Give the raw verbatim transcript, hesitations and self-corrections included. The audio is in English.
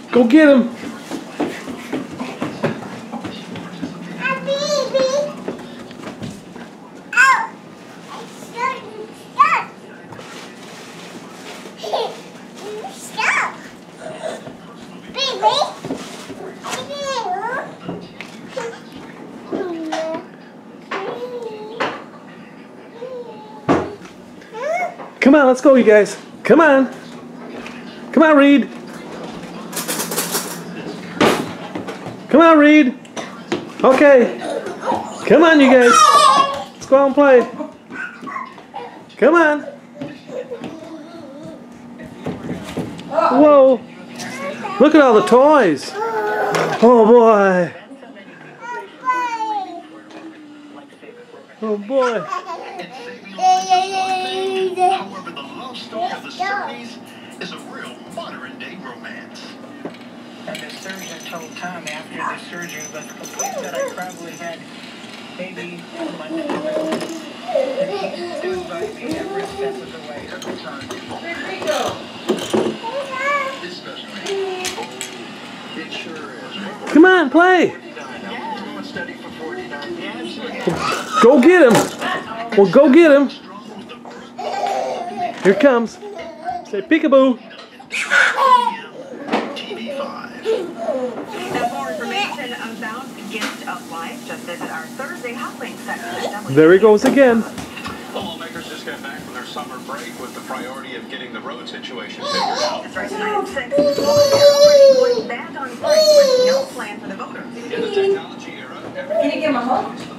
Go get him. Come on, let's go, you guys. Come on. Come on, Reed. Come on, Reed. Okay. Come on, you guys. Let's go out and play. Come on. Whoa. Look at all the toys. Oh, boy. Oh, boy. However, the love story of the seventies is a real modern-day romance. And the surgeon told Tom after the surgery was complete that I probably had maybe a month to live. And he stood by me every step of the way. Every time you especially. It sure is. Come on, play. Go get him. Well, go get him. Here it comes. Say peekaboo. Now, more information about Gift of Life, just visit our Thursday hot link section. There he goes again. The lawmakers just got back from their summer break with the priority of getting the road situation figured out. That's right, tonight at six. Going back on site with no plan for the voters. In the technology era, Can you give him a hug?